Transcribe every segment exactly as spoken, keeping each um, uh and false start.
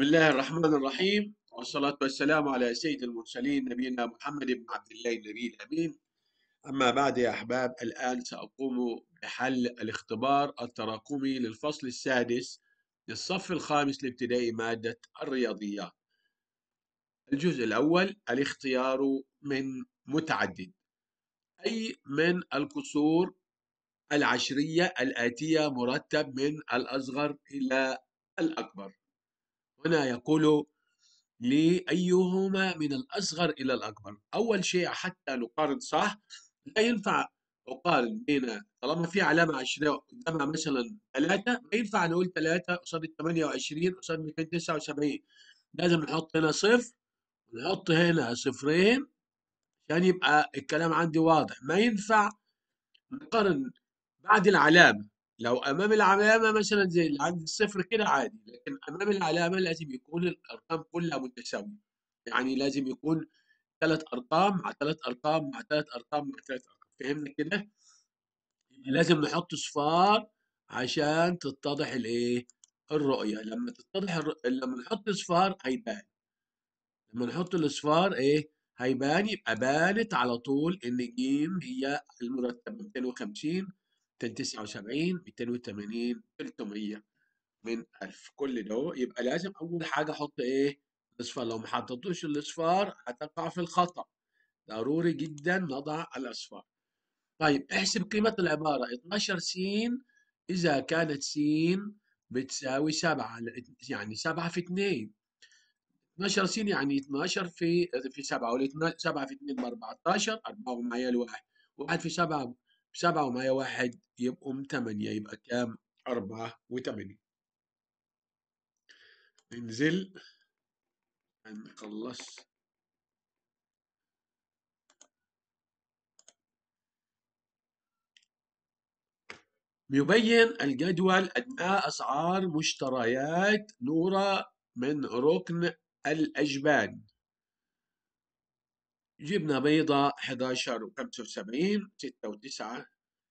بسم الله الرحمن الرحيم والصلاة والسلام على سيد المرسلين نبينا محمد بن عبد الله النبي الأمين. أما بعد يا أحباب، الآن سأقوم بحل الاختبار التراكمي للفصل السادس للصف الخامس الابتدائي مادة الرياضيات. الجزء الأول: الاختيار من متعدد، أي من الكسور العشرية الآتية مرتب من الأصغر إلى الأكبر. هنا يقول لي أيهما من الأصغر إلى الأكبر. أول شيء حتى نقارن صح، لا ينفع أقارن بين، طالما في علامة عشرية قدامها مثلا ثلاثة، ما ينفع نقول ثلاثة قصاد ثمانية وعشرين قصاد مئتين وتسعة وسبعين. لازم نحط هنا صفر ونحط هنا صفرين عشان يبقى الكلام عندي واضح. ما ينفع نقارن بعد العلامة. لو أمام العلامة مثلا زي اللي عند الصفر كده عادي، لكن أمام العلامة لازم يكون الأرقام كلها متساوية. يعني لازم يكون ثلاث أرقام مع ثلاث أرقام مع ثلاث أرقام مع ثلاث أرقام. فهمنا كده؟ لازم نحط صفار عشان تتضح الإيه؟ الرؤية. لما تتضح الر... لما نحط صفار هيبان. لما نحط الأصفار إيه؟ هيبان. يبقى بانت على طول إن ج هي المرتبة مئتين وخمسين، مئتين وتسعة وسبعين، مئتين وثمانين، ثلاثمية من ألف. كل ده يبقى لازم أول حاجة أحط إيه؟ الأصفار. لو ما حطيتوش الأصفار هتقع في الخطأ. ضروري جدا نضع الأصفار. طيب احسب قيمة العبارة اتناشر س إذا كانت س بتساوي سبعة، يعني سبعة في اثنين. اتناشر س يعني اتناشر في في سبعة، وال سبعة في اثنين ب أربعتاشر، أربعة ومعايا الواحد، واحد في سبعة سبعة ومعايا واحد يبقوا ثمانية. يبقى كام؟ أربعة وثمانين. ننزل نخلص. يبين الجدول أدنى أسعار مشتريات نورة من ركن الأجبان. جبنة بيضاء حداشر وخمسة وسبعين، ستة وتسعة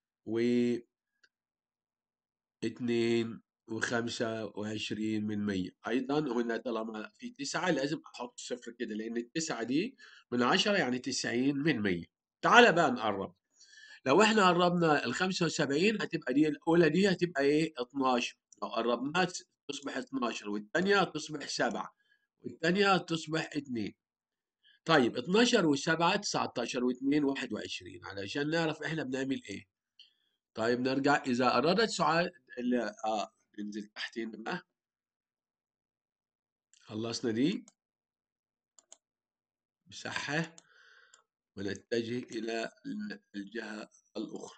واثنين وخمسة وعشرين من مية. أيضا هنا طالما في تسعة لازم أحط صفر كده، لأن التسعة دي من عشرة يعني تسعين من مية. تعال بقى نقرب. لو احنا قربنا ال خمسة وسبعين هتبقى دي الأولى، دي هتبقى إيه؟ اتناشر. لو قربناها تصبح اتناشر، والثانية تصبح سبعة، والثانية تصبح اثنين. طيب اتناشر و7 تسعتاشر و2 واحد وعشرين، علشان نعرف احنا بنعمل ايه. طيب نرجع. إذا أرادت سعاد اللي آه ننزل تحتين بقى. خلصنا دي، مسحة ونتجه إلى الجهة الأخرى.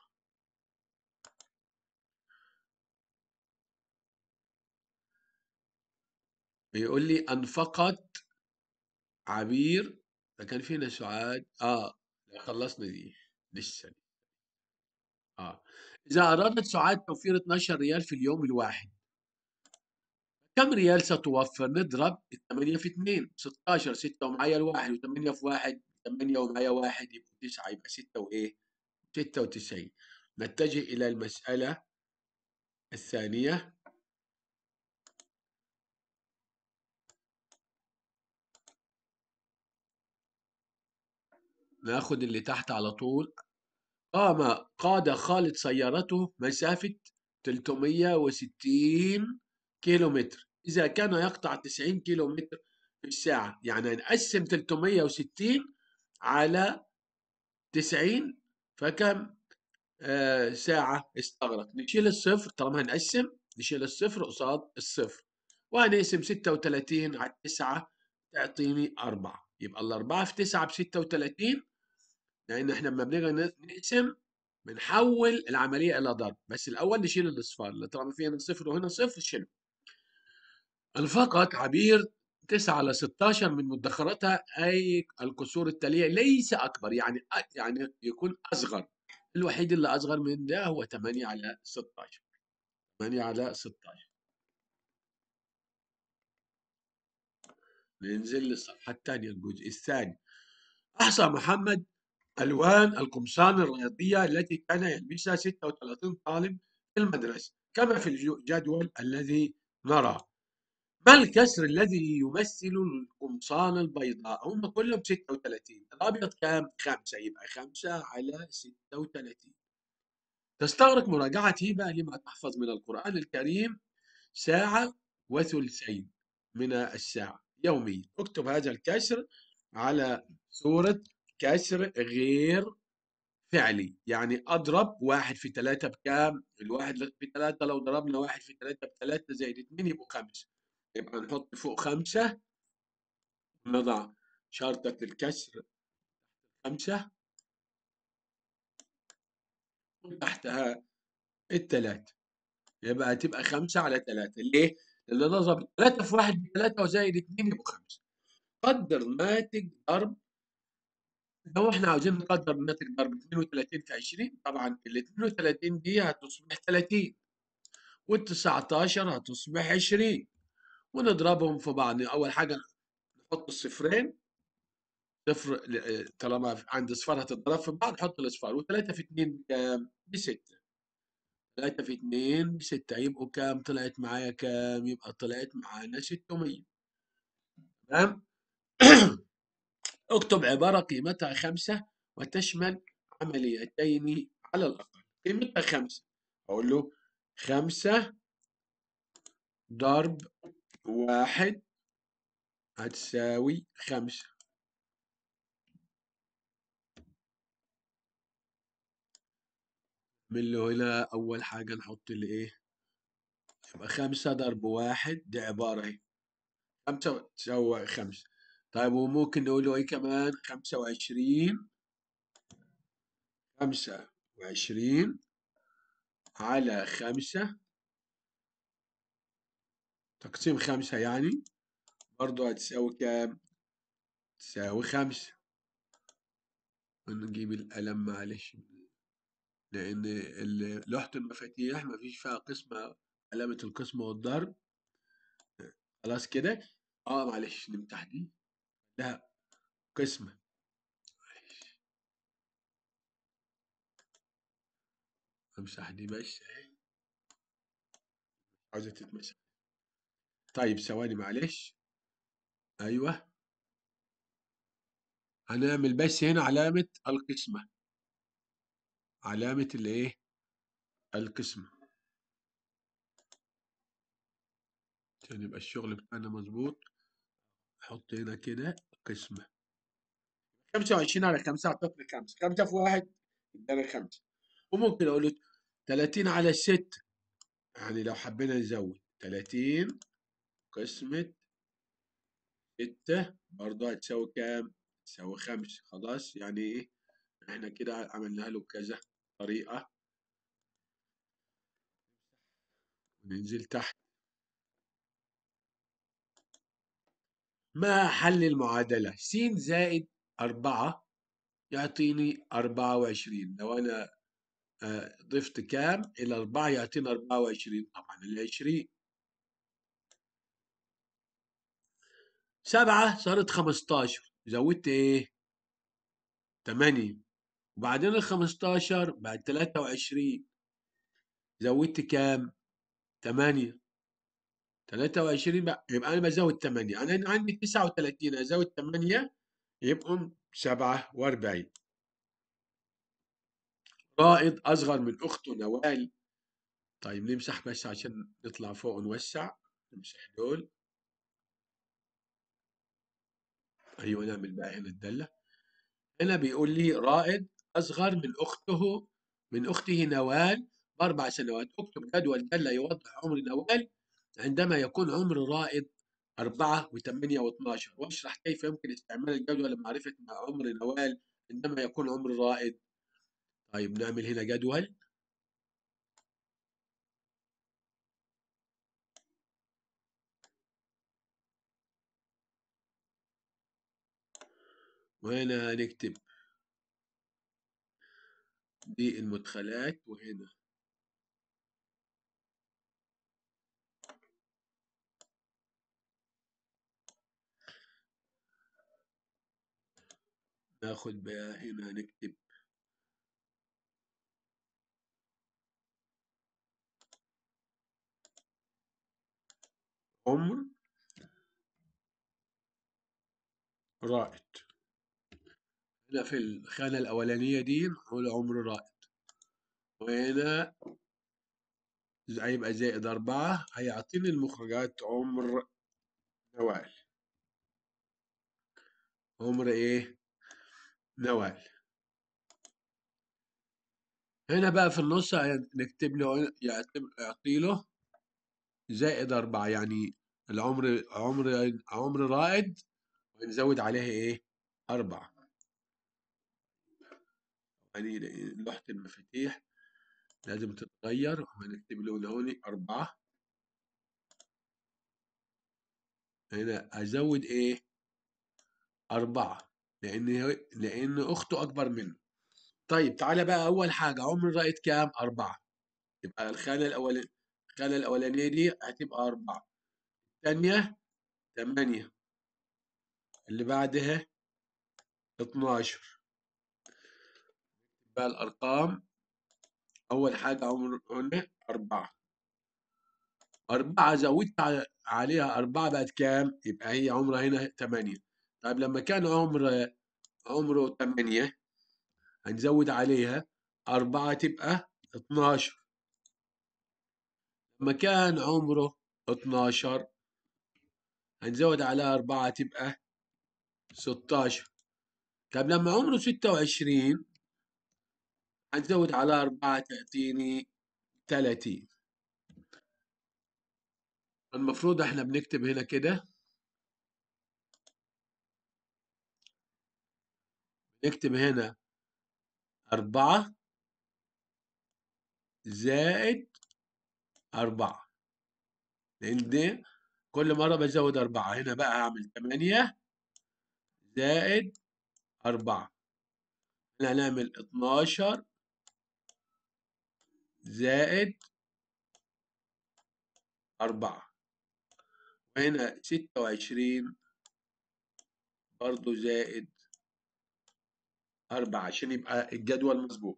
بيقول لي أنفقت عبير، فكان فينا سعاد آه لا، خلصنا دي لسه دي. آه إذا أرادت سعاد توفير اثناشر ريال في اليوم الواحد، كم ريال ستوفر؟ نضرب ثمانية في اثنين ستاشر، ستة ومعايا الواحد، و8 في واحد ثمانية، ومعايا واحد يبقى تسعة، يبقى ستة وإيه؟ ستة وتسعين. نتجه إلى المسألة الثانية. ناخد اللي تحت على طول. قام قاد خالد سيارته مسافة ثلاثمية وستين كيلو متر، إذا كان يقطع تسعين كيلو متر في الساعة. يعني نقسم ثلاثمية وستين على تسعين، فكم آه ساعة استغرق؟ نشيل الصفر، طالما هنقسم نشيل الصفر قصاد الصفر، وهنقسم ستة وثلاثين على تسعة تعطيني أربعة. يبقى الأربعة في تسعة ب ستة وثلاثين، لأن إحنا لما بنيجي نقسم بنحول العملية إلى ضرب. بس الأول نشيل الأصفار، طالما في هنا صفر وهنا صفر شيله. انفقت عبير تسعة على ستاشر من مدخراتها، أي الكسور التالية ليس أكبر، يعني يعني يكون أصغر. الوحيد اللي أصغر من ده هو ثمانية على ستاشر. ثمانية على ستاشر. ننزل للصفحة الثانية، الجزء الثاني. أحصى محمد ألوان القمصان الرياضية التي كان يلبسها ستة وثلاثين طالب في المدرسة كما في الجدول الذي نرى. ما الكسر الذي يمثل القمصان البيضاء؟ هم كلهم ستة وثلاثين، الأبيض كام؟ خمسة، يبقى خمسة على ستة وثلاثين. تستغرق مراجعتي بقى لما تحفظ من القرآن الكريم ساعة وثلثين من الساعة يوميا. اكتب هذا الكسر على صورة كسر غير فعلي، يعني أضرب واحد في ثلاثة بكام؟ الواحد في ثلاثة لو ضربنا واحد في ثلاثة بثلاثة زائد اتنين يبقوا خمسة، يبقى نحط فوق خمسة ونضع شرطة الكسر خمسة وتحتها الثلاثة، يبقى هتبقى خمسة على ثلاثة. ليه؟ لأن نضرب ثلاثة في واحد بثلاثة وزائد اتنين يبقوا خمسة. قدر ناتج ضرب، لو احنا عاوزين نقدر ناتج ضرب اثنين وثلاثين في عشرين، طبعا ال اثنين وثلاثين دي هتصبح ثلاثين وال تسعتاشر هتصبح عشرين ونضربهم في بعض. أول حاجة نحط الصفرين، صفر طالما عند صفار هتتضرب في بعض حط الأصفار، وثلاثة في اتنين بكام؟ بستة. ثلاثة في اتنين بستة، يبقوا كام؟ طلعت معايا كام؟ يبقى طلعت معانا ستمية. تمام؟ اكتب عبارة قيمتها خمسة وتشمل عمليتين على الأقل. قيمتها خمسة، أقول له خمسة ضرب واحد هتساوي خمسة. من اللي هنا أول حاجة نحط الإيه؟ يبقى خمسة ضرب واحد دي عبارة أهي، خمسة تساوي خمسة. طيب وممكن نقول له إيه كمان؟ خمسة وعشرين، خمسة وعشرين على خمسة تقسيم خمسة يعني برضه هتساوي كام؟ تساوي خمسة. نجيب القلم معلش، لأن ال- لوحة المفاتيح مفيش فيها قسمة، علامة القسمة والضرب. خلاص كده؟ اه معلش نمسح دي، لها قسمة، امسح دي بس اهي، عاوزة تتمسح. طيب ثواني معلش، ايوه هنعمل بس هنا علامة القسمة، علامة الايه؟ القسمة، عشان يبقى الشغل بتاعنا مظبوط. حط هنا كده قسمة. خمسة وعشرين على خمسة اعطتني خمسة، خمسة في واحد ادانا خمسة. وممكن اقول له ثلاثين على ستة، يعني لو حبينا نزود ثلاثين قسمة ستة برضه هتساوي كام؟ تساوي خمسة. خلاص يعني ايه؟ احنا كده عملنا له كذا طريقة. ننزل تحت. ما حل المعادلة؟ س زائد أربعة يعطيني أربعة وعشرين. لو أنا آه، ضفت كام إلى أربعة يعطينا أربعة وعشرين، طبعا العشرين. سبعة صارت خمستاشر، زودت إيه؟ تمانية. وبعدين ال خمستاشر بعد تلاتة وعشرين زودت كام؟ تمانية. تلاتة وعشرين بقى، يبقى أنا بزود تمانية، أنا هنا عندي تسعة وثلاثين أزود تمانية يبقوا سبعة وأربعين. رائد أصغر من أخته نوال. طيب نمسح بس عشان نطلع فوق ونوسع، نمسح دول. أيوه نعمل بقى هنا الدالة. هنا بيقول لي رائد أصغر من أخته من أخته نوال بأربع سنوات. اكتب جدول دالة يوضح عمر نوال عندما يكون عمر رائد أربعة وثمانية واثناشر، واشرح كيف يمكن استعمال الجدول لمعرفة عمر نوال عندما يكون عمر رائد. طيب نعمل هنا جدول. وهنا هنكتب دي المدخلات، وهنا ناخد بقى هنا نكتب عمر رائد. هنا في الخانة الأولانية دي نقول عمر رائد، وهنا هيبقى زائد أربعة، هيعطيني المخرجات عمر نوال. عمر إيه؟ نوال. هنا بقى في النص نكتب له، يعطي له زائد أربعة، يعني العمر عمر عمر رائد ونزود عليه إيه؟ أربعة. يعني لوحة المفاتيح لازم تتغير، وهنكتب له هون أربعة. هنا أزود إيه؟ أربعة، لأن لأن أخته أكبر منه. طيب تعالى بقى، أول حاجة عمر رائد كام؟ أربعة. يبقى الخانة الأولانية الخانة الأولانية دي هتبقى أربعة، الثانية ثمانية، اللي بعدها اتناشر. بقى الأرقام، أول حاجة عمر قلنا أربعة. أربعة زودت عليها أربعة بقت كام؟ يبقى هي عمرها هنا ثمانية. طيب لما كان عمر عمره ثمانية هنزود عليها أربعة تبقى اتناشر. لما كان عمره اتناشر هنزود عليها أربعة تبقى ستاشر. طب لما عمره ستة وعشرين هنزود على أربعة تعطيني ثلاثين. المفروض احنا بنكتب هنا كده، نكتب هنا أربعة زائد أربعة، لأن دي كل مرة بزود أربعة. هنا بقى هعمل ثمانية زائد أربعة، هنا هنعمل اتناشر زائد أربعة، وهنا ستة وعشرين برضه زائد أربعة، عشان يبقى الجدول مظبوط.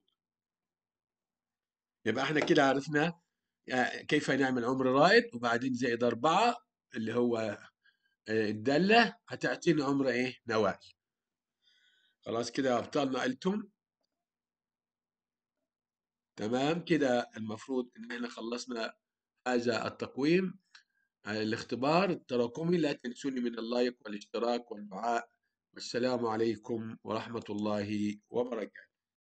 يبقى احنا كده عرفنا كيف نعمل عمر رائد، وبعدين زائد أربعة اللي هو الدالة هتعطيني عمر ايه؟ نوال. خلاص كده يا أبطالنا قلتم تمام كده. المفروض إن احنا خلصنا هذا التقويم، الاختبار التراكمي. لا تنسوني من اللايك والاشتراك والدعاء، والسلام عليكم ورحمة الله وبركاته.